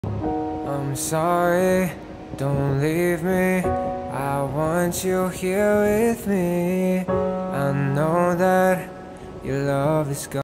I'm sorry, don't leave me. I want you here with me. I know that your love is gone.